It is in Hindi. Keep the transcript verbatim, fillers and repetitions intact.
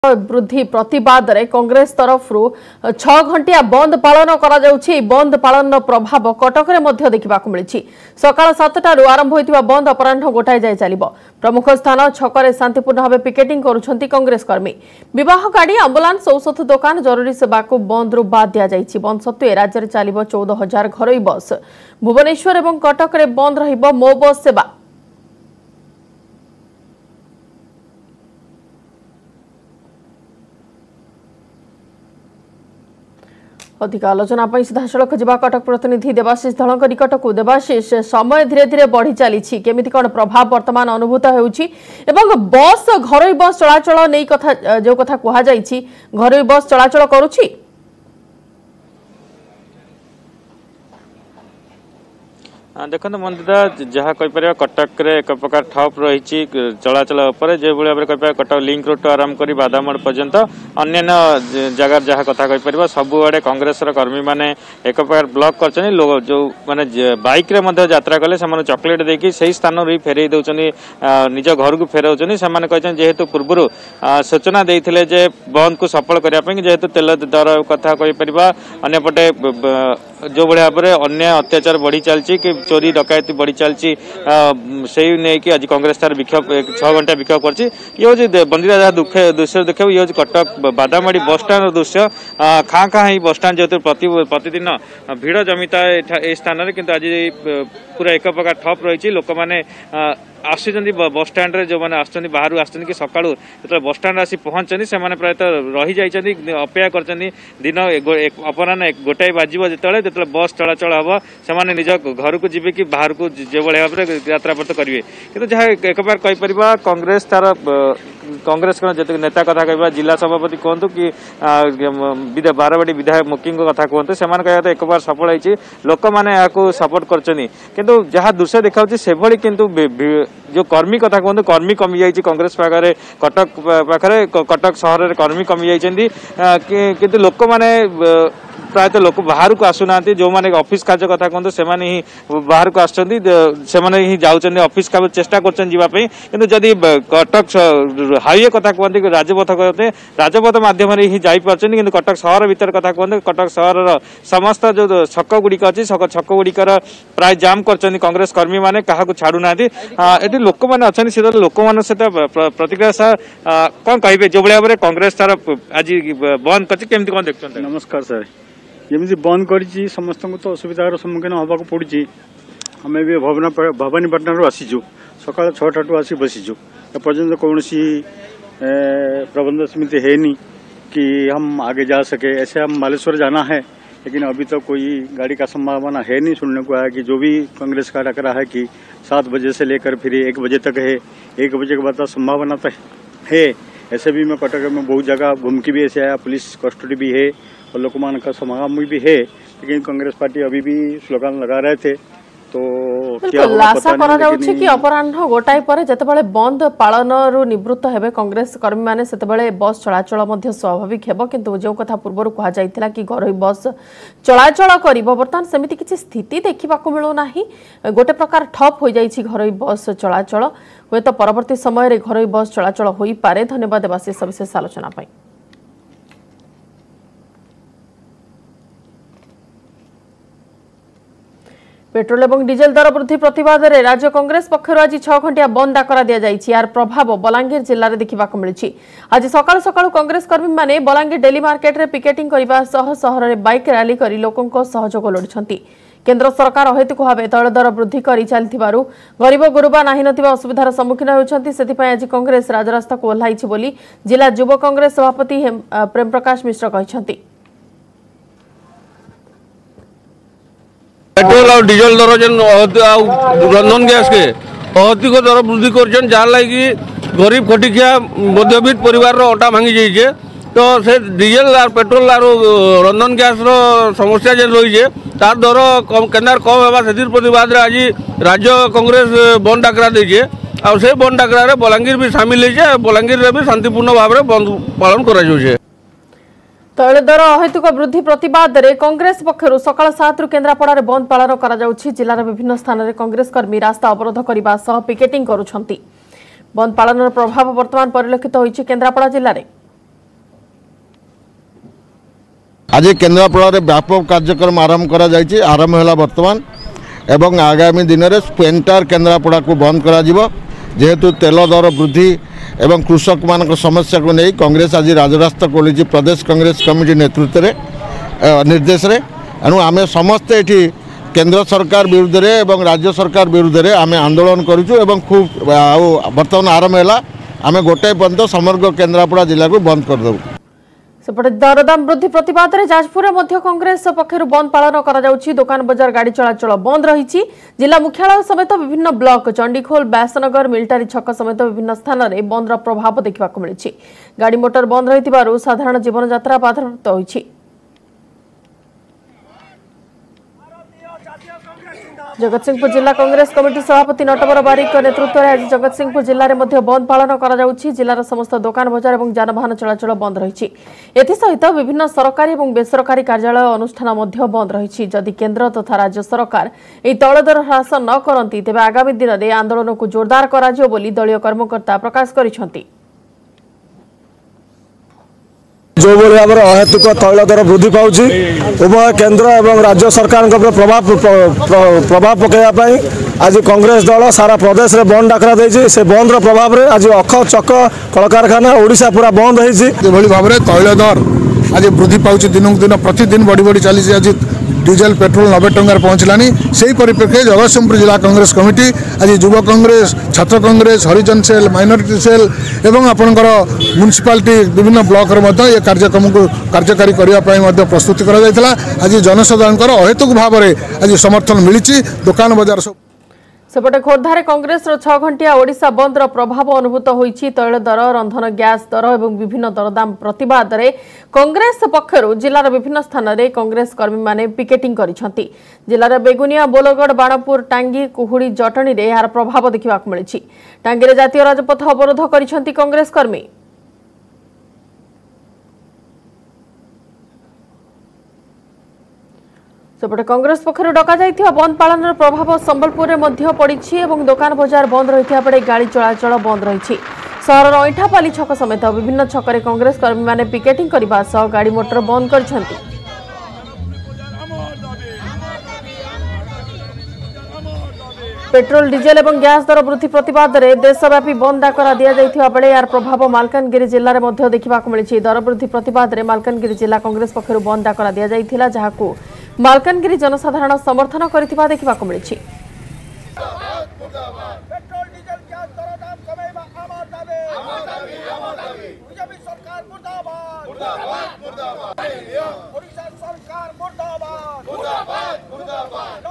वृद्धि प्रतिवाद रे कांग्रेस तरफ छह घंटिया बंद पालन करा जाउछि। बंद पालन प्रभाव कटक रे मध्य देखा मिली। सकाळ सातटारू आरंभ होइतिबा बंद अपराह्न गोटाए जाए चलिबो। प्रमुख स्थान छकरे शांतिपूर्ण भाव पिकेटिंग करुछंती कांग्रेस कर्मी। विवाह गाड़ी आंबुलांस औषध दुकान जरूरी सेवा को बंद रु बाद दिया जाइछि। बंद सत्वे राज्य रे चलिबो चौदह हजार घरोई बस। भुवनेश्वर एवं कटक रे बंद रहिबो मो बस सेवा। अधिक आलोचना सीधा सड़क जा कटक प्रतिनिधि देवाशीष धलଙ୍କ निकटक। देवाशीष, समय धीरे धीरे बढ़ी चली केमिति कौन प्रभाव वर्तमान अनुभूत होउछि एवं बस घरोई बस चलाचल नहीं कथा जो कथा कहा जाइछि घरोई बस चलाचल करूछि? देखो मंदिरा जहाँ कहीपर कटक रे एक प्रकार ठप रही चलाचल जो भाव कहीपर कटक लिंक रोड आरंभ कर बादामड़ पर्यंत अन्य जगार जहाँ कथा कहीपर सबुआड़े कांग्रेस कर्मी मैंने एक प्रकार ब्लॉक कर जो माने बाइक रे यात्रा कले से चॉकलेट देकी से स्थान फेरई दौरान निज घर को फेराऊँ से जेहेतु पूर्व सूचना देते जे बंद को सफल करने जेहेतु तेल दर कथा कहीपर अंपटे जो भाव में अन्य अत्याचार बढ़ी चलती कि चोरी डकैती बढ़ी चलती से नहीं कि आज कांग्रेस तार विक्षोभ छह घंटा विक्षोभ कर बंदिरा जहाँ दुख दृश्य देखा ये कटक बादामाड़ी बस स्टाण दृश्य खाँ खाँ ही बस स्टाण जेहतु प्रति प्रतिदिन भिड़ जमीता ए स्थान में किंतु आज पूरा एक प्रकार ठप रही लोक मैंने आसी बस स्टाण रे जो मैंने आसुच्च बाहर आसुच्च कि सका जो बस स्टाण आसी पहुँचती से प्रायतः रही जाइए अपेक्षा कर दिन अपराह गोटाए बाज जो जो बस चलाचल हम से निज घर को जी कि बाहर को जो भाव में यात्रा पथ करेंगे कि जहाँ एक बार कहीपर कांग्रेस तार कांग्रेस कौन नेता कथा कह जिला सभापति कहतु कि बारवाड़ी विधायक मुखी कथा कहतु से कहते एक बार सफल होती लोक मैंने सपोर्ट कर जहाँ दृश्य देखा से किंतु जो कर्मी कथा कहतु कर्मी कमी जाइए कांग्रेस पाखे कटक पाखे कटक सहर में कर्मी कमी जाइए किंतु लोक मैंने प्रायतः लोक बाहर को आसुना जो मैंने ऑफिस कार्य कथा कहते से बाहर को आसुँच ही जाऊँ ऑफिस का चेष्टा करवाई कि जदि कटक हाईवे कथा कहते राजपथ कहते राजपथ मध्यम ही जापार कि कटक सहर भीतर कथा कहते कटक सहर समस्त जो छक गुड़िक अच्छी छक गुड़िकर प्राय जाम कर कांग्रेस कर्मी मैंने क्या छाड़ूना ये लोक मैंने अच्छा से लोक मान सहित प्रतिक्रिया सर कौन कहे जो भाव में कांग्रेस तार आज बंद कर कौन देखते? नमस्कार सर, जमी बंद कर समस्त को तो असुविधार सम्मुखीन होगा पड़ी। आम भी भवन भवानीपाटना आसीचु सका छटा आसी बसीचु एपर्तंत कौन प्रबंध समिति है नहीं कि हम आगे जा सके। ऐसे हम बालेश्वर जाना है लेकिन अभी तो कोई गाड़ी का संभावना है नहीं। सुनने को आया कि जो भी कांग्रेस का टकरा है कि सात बजे से लेकर फिर एक बजे तक है, एक बजे के बाद संभावना तो है। ऐसे भी मैं कटक में बहुत जगह घूम के भी ऐसे आया, पुलिस कस्टडी भी है और लोकमान का समागम भी है, लेकिन कांग्रेस पार्टी अभी भी स्लोगान लगा रहे थे। तो आशा करा जाउछि कि अपराह्न गोटाए पर जेतेबेले बंद पालन रु निवृत्त हेबे कांग्रेस कर्मी माने सेतेबेले बस चलाचल मध्य स्वाभाविक हेबो। किंतु जो कथा पूर्व कहा जाइथिला कि घरोई बस चलाचल करिबो वर्तमान सेमिति किछि स्थिति देखिबा को मिलु नाही। गोटे प्रकार ठप हो जाइछि घरोई बस चलाचल। होय तो परवर्ती समय रे घरोई बस चलाचल होई पारे। धन्यवाद देवाशीष सविशेष आलोचना पाई। पेट्रोल और डीजेल दर वृद्धि प्रतिवाद में राज्य कांग्रेस पक्षर आज छह घंटिया बंद डाकरा दि जाइए। यार प्रभाव बलांगीर जिले में देखा मिली। आज सकाल सकाल कांग्रेस कर्मी माने बलांगीर डेली मार्केट रे पिकेटिंग करने सह सहर में बाइक रैली कर लोकों सहयोग लोड़ी। केंद्र सरकार अहेतुक भाव तैल दर वृद्धि कर चलू गरीब गुरुबा नाही नथिबा असुविधार सम्मुखीन होउछंती। सेथिपई आज कांग्रेस राजरास्ता को ओह्लाइछि बोली जिला युव कांग्रेस सभापति प्रेम प्रकाश मिश्र कहछंती। पेट्रोल और डीजल दर जेन रंधन गैस के अधिक दर वृद्धि कर जहाँ लगी गरीब खटिकिया मध्यवित्त परिवार अटा भांगी जाइए। तो से डीजेल और पेट्रोल और रंधन गैस समस्या जेन रही है तार दर कम केनार कम होगा से प्रतिवाद आज राज्य कांग्रेस बंद डाकरा देजे और से बंद डाकरा बलांगीर भी सामिल है। बलांगीर भी शांतिपूर्ण भाव में बंद पालन कर तैल दर अहेतुक वृद्धि प्रतिवाद में कांग्रेस पक्षर सकाल सात रु केन्द्रापड़ा में बंद पालन करा जाउछि। जिलार विभिन्न स्थान में कांग्रेस कर्मी रास्ता अवरोध करने सह पिकेटिंग करुछंती। बंद पालन प्रभाव वर्तमान परिलक्षित होइछि केन्द्रापड़ा जिले में। आज केन्द्रापड़ा व्यापक कार्यक्रम आरंभ करा जायछि आरंभ है बर्तमान एवं आगामी दिन में एंटायर केन्द्रापड़ा को बंद करा जिवो जेहेतु तेल दर वृद्धि एवं कृषक मान समस्या को नहीं कांग्रेस आज राजरास्ता खोली प्रदेश कांग्रेस कमिटी नेतृत्व में निर्देश रे एणु आम समस्ते ये केंद्र सरकार विरुद्ध रे एवं राज्य सरकार विरुद्ध रे आम आंदोलन करूँ एवं खूब बर्तमान आरंभ है आम गोटे पर्यंत समग्र केन्द्रापड़ा जिला को बंद करदेव। सेपटे दरदाम वृद्धि प्रतिवाद में जाजपुर में कांग्रेस पक्षर बंद पालन कर दुकान बजार गाड़ी चलाचल बंद रही जिला मुख्यालय समेत विभिन्न ब्लॉक चंडीखोल व्यासनगर मिलिटारी छक समेत विभिन्न स्थान में बंदर प्रभाव देखा मिली गाड़ी मोटर बंद रही साधारण जीवन यात्रा बाधाप्राप्त होती। जगतसिंहपुर जिला कांग्रेस कमिटी सभापति नटवर बारिक नेतृत्व में आज जगतसिंहपुर जिले में बंद पालन कर जिलार समस्त दुकान बजार और जानवाहन चलाचल बंद रही एसहित विभिन्न सरकारी और बेसरकारी कार्यालय अनुष्ठान बंद रही जदि केंद्र तथा राज्य सरकार यह तैल दर ह्रास न करती तेज आगामी दिन में आंदोलन को जोरदार कर दलीय कर्मकर्ता प्रकाश कर जो भाव में अहेतुक तैल दर वृद्धि पाँच उभय केंद्र और राज्य सरकार प्रभाव प्रभाव पकड़ाई आज कांग्रेस दल सारा प्रदेश में बंद डाकरा देती से बंद प्रभाव में आज अख चक कल कारखाना ओडिशा पूरा बंद होती भाव में तैल दर आज वृद्धि पाँच दिन दिन प्रतिदिन बढ़ी बढ़ी चली आज डीजेल पेट्रोल नब्बे टंकार पहुँचलानी से परिप्रेक्षी जगतसिंहपुर जिला कांग्रेस कमिटी आज युव कांग्रेस छात्र कांग्रेस हरिजन सेल माइनॉरिटी सेल एवं आपणकर म्युनिसिपालिटी विभिन्न ब्लॉक ये कार्यक्रम को कार्यकारी करने प्रस्तुति करा आज जनसाधारण अहेतुक भाव में आज समर्थन मिली दुकान बजार सब सेपटे खोर्धारे कांग्रेस छह घंटिया ओडिशा बंद प्रभाव अनुभूत होईछि तैल दर रंधन गैस दर और विभिन्न दरदाम प्रतिवाद में कांग्रेस पक्षर जिलार विभिन्न स्थान में कांग्रेस कर्मी माने पिकेटिंग करिसेंति जिलार बेगुनिया बोलगढ़ बाणपुर टांगी कुहुड़ी जटनी रे यार प्रभाव देखा मिली टांगी रे जातीय राजपथ अवरोध करिसेंति कांग्रेस कर्मी सेपटे कांग्रेस पक्षर डका जाइथिबा बंद पालन प्रभाव संबलपुर में पड़ी और दुकान बजार बंद रही बेले गाड़ी चलाचल बंद रही सहर अईठापाली छक समेत विभिन्न छकरे कांग्रेस कर्मी माने पिकेटिंग करने सह गाड़ी मोटर बंद कर पेट्रोल डीजेल और गैस दर वृद्धि प्रतिवाद में देशव्यापी बंद डाकरा दि जाइथिबा बेले यार प्रभाव मालकानगिरी जिले में देखा मिली दर वृद्धि प्रतिवाद में मालकानगिरी जिला कांग्रेस पक्षर बंद डाकरा दि जाइथिला जहाकू मालकानगिरी जनसाधारण समर्थन करथिबा देखा मिली सरकार